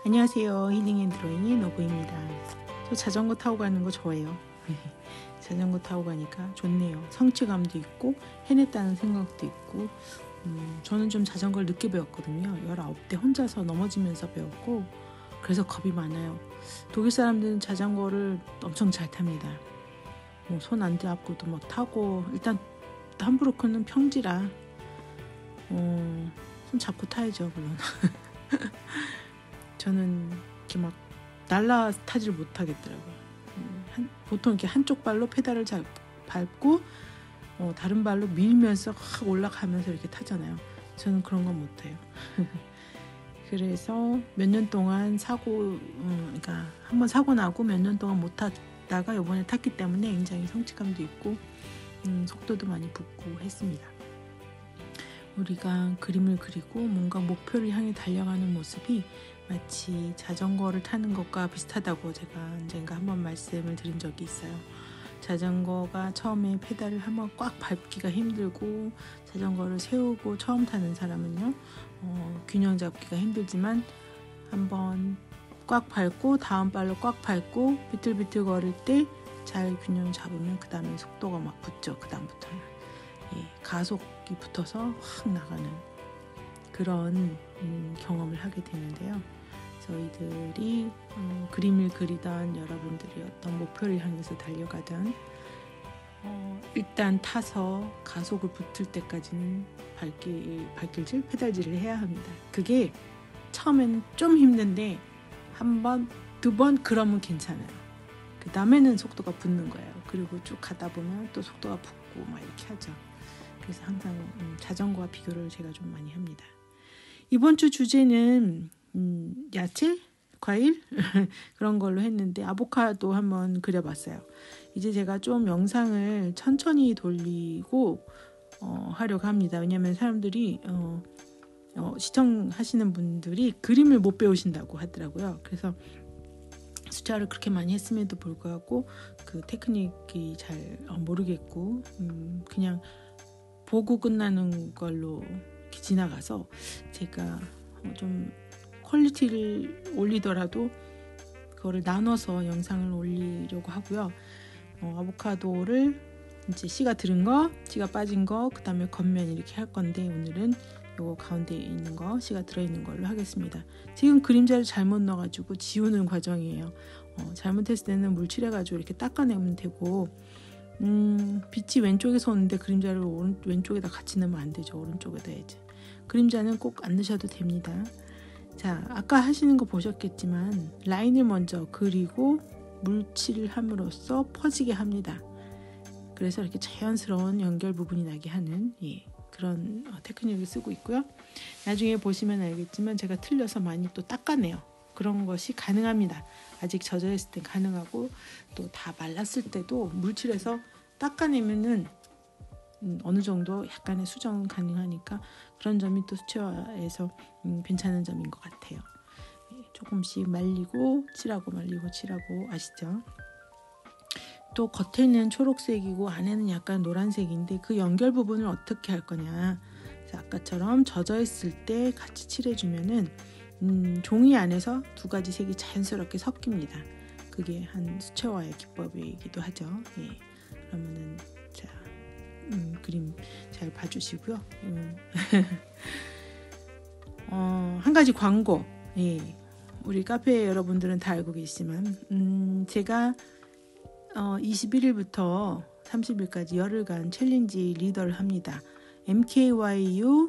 안녕하세요. 힐링앤드로잉의 노부입니다. 저 자전거 타고 가는 거 좋아해요. 자전거 타고 가니까 좋네요. 성취감도 있고 해냈다는 생각도 있고 저는 좀 자전거를 늦게 배웠거든요. 19대 혼자서 넘어지면서 배웠고 그래서 겁이 많아요. 독일 사람들은 자전거를 엄청 잘 탑니다. 손 안 대고도 막 타고 일단 함부르크는 평지라 손 잡고 타야죠 물론. 저는 이렇게 막 날라 타질 못하겠더라고요. 보통 이렇게 한쪽 발로 페달을 밟고 다른 발로 밀면서 확 올라가면서 이렇게 타잖아요. 저는 그런 건 못해요. 그래서 몇 년 동안 그러니까 한번 사고 나고 몇 년 동안 못 탔다가 이번에 탔기 때문에 굉장히 성취감도 있고 속도도 많이 붙고 했습니다. 우리가 그림을 그리고 뭔가 목표를 향해 달려가는 모습이 마치 자전거를 타는 것과 비슷하다고 제가 언젠가 한번 말씀을 드린 적이 있어요. 자전거가 처음에 페달을 한번 꽉 밟기가 힘들고 자전거를 세우고 처음 타는 사람은요 균형 잡기가 힘들지만 한번 꽉 밟고 다음 발로 꽉 밟고 비틀비틀 거릴 때 잘 균형 잡으면 그 다음에 속도가 막 붙죠. 그 다음부터는 가속이 붙어서 확 나가는 그런 경험을 하게 되는데요. 저희들이 그림을 그리던 여러분들이 어떤 목표를 향해서 달려가던 일단 타서 가속을 붙을 때까지는 발길질, 페달질을 해야 합니다. 그게 처음에는 좀 힘든데 한 번, 두 번 그러면 괜찮아요. 그 다음에는 속도가 붙는 거예요. 그리고 쭉 가다 보면 또 속도가 붙고 막 이렇게 하죠. 그래서 항상 자전거와 비교를 제가 좀 많이 합니다. 이번 주 주제는 야채, 과일 그런 걸로 했는데 아보카도 한번 그려봤어요. 이제 제가 좀 영상을 천천히 돌리고 하려고 합니다. 왜냐하면 사람들이 시청하시는 분들이 그림을 못 배우신다고 하더라고요. 그래서 숫자를 그렇게 많이 했음에도 불구하고 그 테크닉이 잘 모르겠고 그냥 보고 끝나는 걸로 지나가서 제가 좀 퀄리티를 올리더라도 그거를 나눠서 영상을 올리려고 하고요. 아보카도를 이제 씨가 들은 거, 씨가 빠진 거, 그 다음에 겉면 이렇게 할 건데 오늘은 요거 가운데 있는 거, 씨가 들어있는 걸로 하겠습니다. 지금 그림자를 잘못 넣어가지고 지우는 과정이에요. 잘못했을 때는 물 칠해가지고 이렇게 닦아내면 되고 빛이 왼쪽에서 오는데 그림자를 왼쪽에다 같이 넣으면 안 되죠. 오른쪽에다 해야지. 그림자는 꼭 안 넣으셔도 됩니다. 자, 아까 하시는 거 보셨겠지만 라인을 먼저 그리고 물칠을 함으로써 퍼지게 합니다. 그래서 이렇게 자연스러운 연결 부분이 나게 하는 그런 테크닉을 쓰고 있고요. 나중에 보시면 알겠지만 제가 틀려서 많이 또 닦아내요. 그런 것이 가능합니다. 아직 젖어 있을 때 가능하고 또 다 말랐을 때도 물칠해서 닦아내면은 어느 정도 약간의 수정은 가능하니까 그런 점이 또 수채화에서 괜찮은 점인 것 같아요. 조금씩 말리고 칠하고 말리고 칠하고 아시죠? 또 겉에는 초록색이고 안에는 약간 노란색인데 그 연결 부분을 어떻게 할 거냐. 그래서 아까처럼 젖어 있을 때 같이 칠해주면은 종이 안에서 두 가지 색이 자연스럽게 섞입니다. 그게 한 수채화의 기법이기도 하죠. 그러면은 자 그림 잘 봐주시고요. 한 가지 광고. 우리 카페 여러분들은 다 알고 계시지만 제가 21일부터 30일까지 열흘간 챌린지 리더를 합니다. MKYU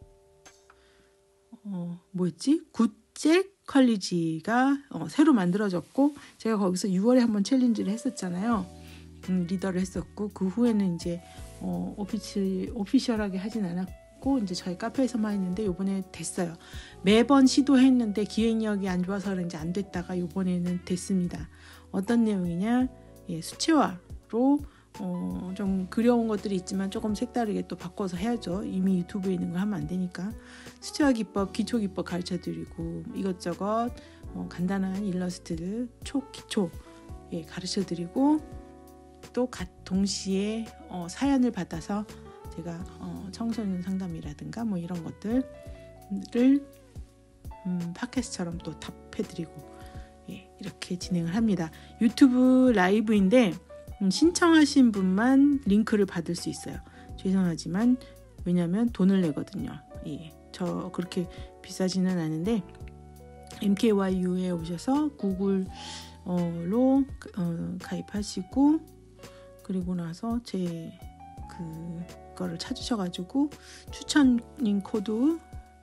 굿잭 컬리지가 새로 만들어졌고 제가 거기서 6월에 한번 챌린지를 했었잖아요. 리더를 했었고 그 후에는 이제 오피셜하게 하진 않았고 이제 저희 카페에서만 했는데 이번에 됐어요. 매번 시도했는데 기획력이 안 좋아서 그런지 안 됐다가 이번에는 됐습니다. 어떤 내용이냐? 수채화로 좀 그려온 것들이 있지만 조금 색다르게 또 바꿔서 해야죠. 이미 유튜브에 있는 거 하면 안 되니까 수채화 기법, 기초 기법 가르쳐드리고 이것저것 간단한 일러스트들 초기초 가르쳐드리고 또 동시에 사연을 받아서 제가 청소년 상담이라든가 뭐 이런 것들을 팟캐스트처럼 또 답해드리고 예, 이렇게 진행을 합니다. 유튜브 라이브인데 신청하신 분만 링크를 받을 수 있어요. 죄송하지만 왜냐하면 돈을 내거든요. 예, 저 그렇게 비싸지는 않은데 MKYU에 오셔서 구글로 가입하시고 그리고 나서 제 그거를 찾으셔가지고 추천링 코드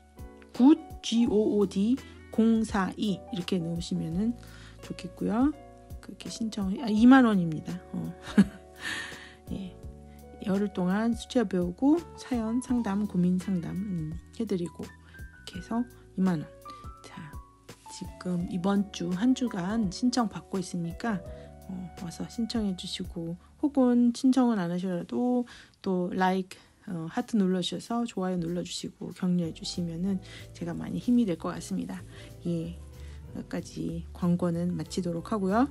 GOOD 042 이렇게 넣으시면은 좋겠고요. 그렇게 신청 2만 원입니다. 예. 열흘 동안 수채화 배우고 사연 상담, 고민 상담 해드리고 이렇게 해서 2만 원. 자, 지금 이번 주 한 주간 신청 받고 있으니까 와서 신청해 주시고 혹은 신청은 안 하셔도 또 like 하트 눌러주셔서 좋아요 눌러주시고 격려해 주시면은 제가 많이 힘이 될 것 같습니다. 예, 여기까지 광고는 마치도록 하고요.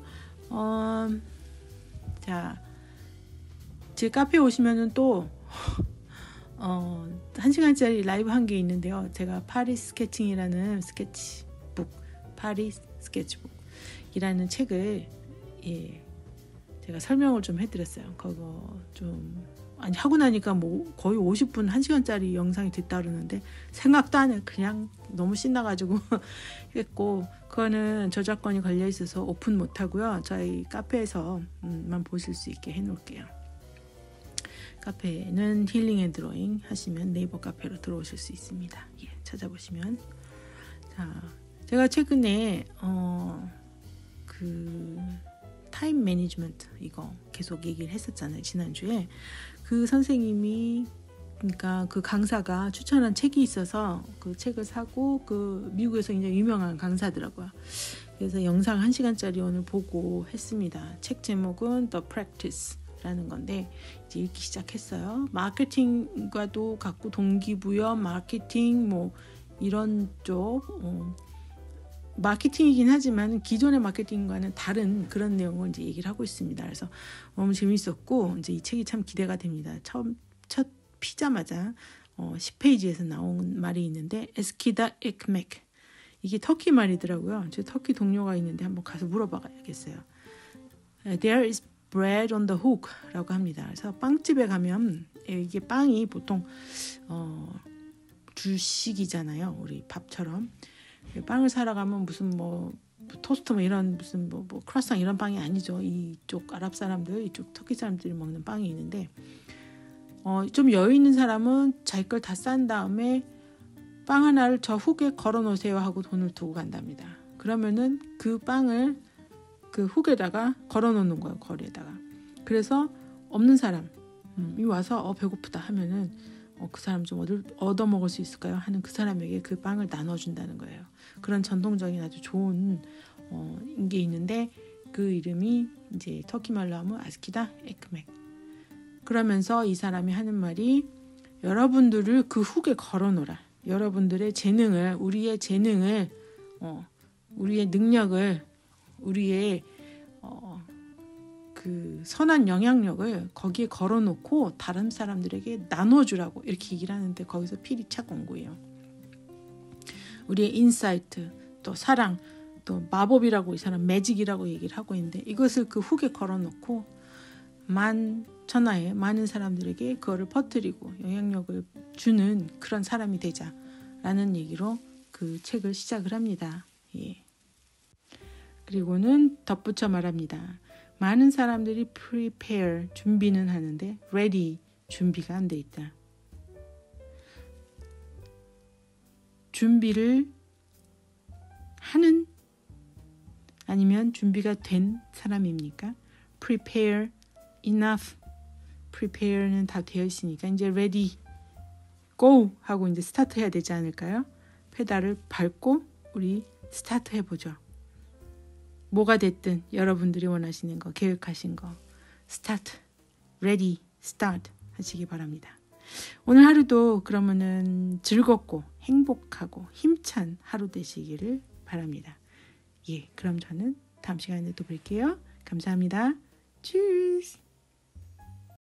자, 제 카페에 오시면은 또 1시간짜리 라이브 한 게 있는데요. 제가 파리 스케칭이라는 스케치북, 파리 스케치북이라는 책을 예, 제가 설명을 좀 해드렸어요. 그거 좀 아니 하고 나니까 뭐 거의 50분 1시간짜리 영상이 됐다 그러는데 생각도 안 해. 그냥 너무 신나가지고 했고 그거는 저작권이 걸려 있어서 오픈 못 하고요. 저희 카페에서만 보실 수 있게 해놓을게요. 카페는 힐링 앤 드로잉 하시면 네이버 카페로 들어오실 수 있습니다. 예, 찾아보시면. 자, 제가 최근에 그 타임 매니지먼트 이거 계속 얘기를 했었잖아요. 지난주에 그 선생님이 그러니까 그 강사가 추천한 책이 있어서 그 책을 사고 그 미국에서 굉장히 유명한 강사더라고요. 그래서 영상 1시간짜리 오늘 보고 했습니다. 책 제목은 The Practice 라는 건데 이제 읽기 시작했어요. 마케팅과도 갖고 동기부여 마케팅 뭐 이런 쪽 마케팅이긴 하지만 기존의 마케팅과는 다른 그런 내용을 이제 얘기를 하고 있습니다. 그래서 너무 재밌었고 이제 이 책이 참 기대가 됩니다. 첫 피자마자 10페이지에서 나온 말이 있는데 에스키다 ekmek 이게 터키 말이더라고요. 제 터키 동료가 있는데 한번 가서 물어봐야겠어요. There is bread on the hook 라고 합니다. 그래서 빵집에 가면 이게 빵이 보통 주식이잖아요. 우리 밥처럼 빵을 사러 가면 무슨 뭐 토스트 뭐 이런 무슨 뭐 크로상 이런 빵이 아니죠. 이쪽 아랍 사람들 이쪽 터키 사람들이 먹는 빵이 있는데 좀 여유 있는 사람은 자기 걸 다 싼 다음에 빵 하나를 저 훅에 걸어 놓으세요 하고 돈을 두고 간답니다. 그러면은 그 빵을 그 훅에다가 걸어 놓는 거예요. 거리에다가. 그래서 없는 사람이 와서 배고프다 하면은 그 사람 좀 얻어 먹을 수 있을까요? 하는 그 사람에게 그 빵을 나눠준다는 거예요. 그런 전통적인 아주 좋은 게 있는데 그 이름이 이제 터키 말로 하면 아스키다 에크맥. 그러면서 이 사람이 하는 말이 여러분들을 그 훅에 걸어놓으라. 여러분들의 재능을 우리의 재능을 우리의 능력을 우리의 그 선한 영향력을 거기에 걸어놓고 다른 사람들에게 나눠주라고 이렇게 얘기를 하는데 거기서 필이 착 온 거예요. 우리의 인사이트 또 사랑 또 마법이라고 이 사람 매직이라고 얘기를 하고 있는데 이것을 그 훅에 걸어놓고 천하의 많은 사람들에게 그거를 퍼뜨리고 영향력을 주는 그런 사람이 되자라는 얘기로 그 책을 시작을 합니다. 예. 그리고는 덧붙여 말합니다. 많은 사람들이 prepare 준비는 하는데 ready 준비가 안 돼 있다. 준비를 하는 아니면 준비가 된 사람입니까? prepare enough prepare는 다 되어 있으니까 이제 ready go 하고 이제 스타트 해야 되지 않을까요? 페달을 밟고 우리 스타트 해보죠. 뭐가 됐든 여러분들이 원하시는 거 계획하신 거 스타트 ready start 하시기 바랍니다. 오늘 하루도 그러면은 즐겁고 행복하고 힘찬 하루 되시기를 바랍니다. 예, 그럼 저는 다음 시간에 또 뵐게요. 감사합니다. Tschüss.